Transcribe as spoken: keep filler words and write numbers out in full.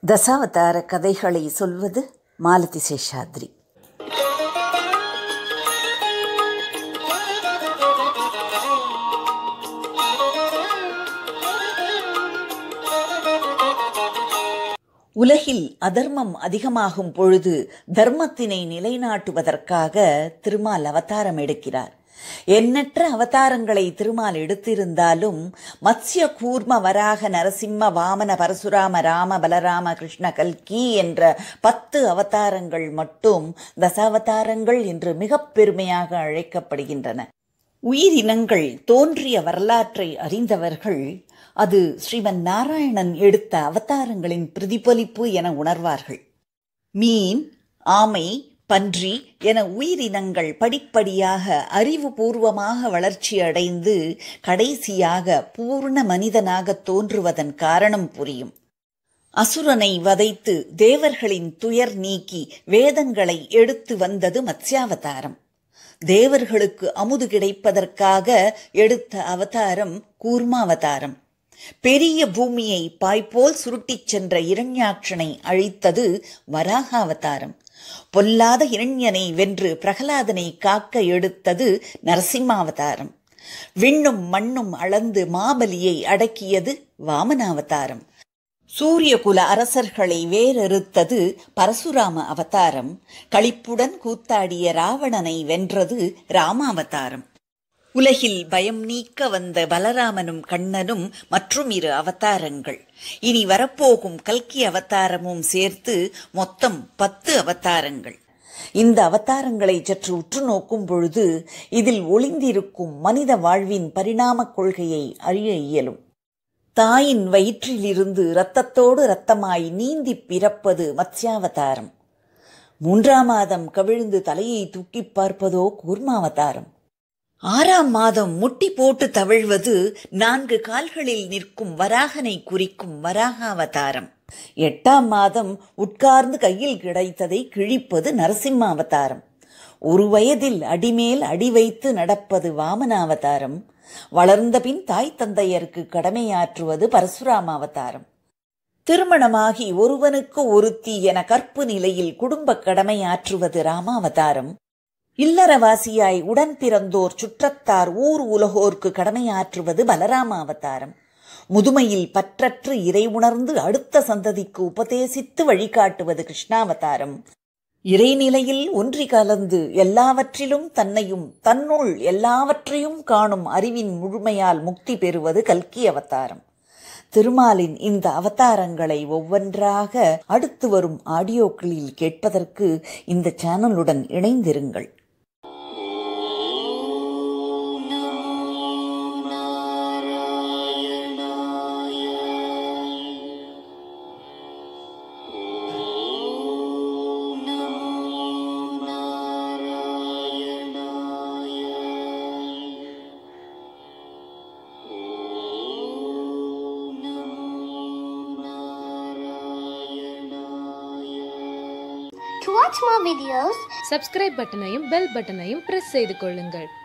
தசாவதார கதைகளை சொல்வது மாலதி சேஷாத்ரி. உலகில் அதர்மம் அதிகமாகும் பொழுது தர்மத்தினை நிலைநாட்டுவதற்காக திருமால் அவதாரம் எடுக்கிறார். எண்ணற்ற அவதாரங்களை திருமால் எடுத்திருந்தாலும் மத்ய, கூர்ம, வராக, நரசிம்ம, வாமன, பரசுராம, ராம, பலராம, கிருஷ்ண, கல்கி என்ற பத்து அவதாரங்கள் மட்டும் தசாவதாரங்கள் என்று மிக பெருமையாக அழைக்கப்படுகின்றன. உயிரினங்கள் தோன்றிய வரலாற்றை அறிந்தவர்கள் அது ஸ்ரீமன் நாராயணன் எடுத்த அவதாரங்களின் பிரதிபலிப்பு என உணர்வார்கள். மீன், ஆமை, பன்றி என உயிரினங்கள் படிப்படியாக அறிவுபூர்வமாக வளர்ச்சி அடைந்து கடைசியாக பூர்ண மனிதனாக தோன்றுவதன் காரணம் புரியும். அசுரனை வதைத்து தேவர்களின் துயர் நீக்கி வேதங்களை எடுத்து வந்தது மத்ஸ்யாவதாரம். தேவர்களுக்கு அமுது கிடைப்பதற்காக எடுத்த அவதாரம் கூர்மாவதாரம். பெரிய பூமியை பாய்போல் சுருட்டிச் சென்ற இரண்யாட்சனை அழித்தது வராகாவதாரம். பொல்லாத இரண்யனை வென்று பிரகலாதனை காக்க எடுத்தது நரசிம்மாவதாரம். விண்ணும் மண்ணும் அளந்து மாபலியை அடக்கியது வாமனாவதாரம். சூரியகுல அரசர்களை வேறறுத்தது பரசுராம அவதாரம். களிப்புடன் கூத்தாடிய ராவணனை வென்றது ராமாவதாரம். உலகில் பயம் நீக்க வந்த பலராமனும் கண்ணனும் மற்றும் இரு அவதாரங்கள். இனி வரப்போகும் கல்கி அவதாரமும் சேர்த்து மொத்தம் பத்து அவதாரங்கள். இந்த அவதாரங்களை சற்று உற்று நோக்கும் பொழுது இதில் ஒளிந்திருக்கும் மனித வாழ்வின் பரிணாம கொள்கையை அறிய இயலும். தாயின் வயிற்றிலிருந்து இரத்தத்தோடு இரத்தமாய் நீந்தி பிறப்பது மத்ஸ்யாவதாரம். மூன்றாம் மாதம் கவிழ்ந்து தலையை தூக்கி பார்ப்பதோ கூர்மாவதாரம். ஆறாம் மாதம் முட்டி போட்டு தவிழ்வது நான்கு கால்களில் நிற்கும் வராகனை குறிக்கும் வராகாவதாரம். எட்டாம் மாதம் உட்கார்ந்து கையில் கிடைத்ததை கிழிப்பது நரசிம்மாவதாரம். ஒரு வயதில் அடிமேல் அடி வைத்து நடப்பது வாமனாவதாரம். வளர்ந்தபின் தாய் தந்தையருக்கு கடமையாற்றுவது பரசுராமாவதாரம். திருமணமாகி ஒருவனுக்கு ஒருத்தி என கற்பு நிலையில் குடும்ப கடமையாற்றுவது ராமாவதாரம். இல்லறவாசியாய் உடன் பிறந்தோர் சுற்றத்தார் ஊர் உலகோர்க்கு கடமையாற்றுவது பலராம அவதாரம். முதுமையில் பற்றற்று இறை உணர்ந்து அடுத்த சந்ததிக்கு உபதேசித்து வழிகாட்டுவது கிருஷ்ணாவதாரம். இறைநிலையில் ஒன்றி கலந்து எல்லாவற்றிலும் தன்னையும் தன்னுள் எல்லாவற்றையும் காணும் அறிவின் முழுமையால் முக்தி பெறுவது கல்கி அவதாரம். திருமாலின் இந்த அவதாரங்களை ஒவ்வொன்றாக அடுத்து வரும் ஆடியோக்களில் கேட்பதற்கு இந்த சேனலுடன் இணைந்திருங்கள். To watch more videos, subscribe பட்டனையும் பெல் பட்டனையும் பிரஸ் செய்து கொள்ளுங்கள்.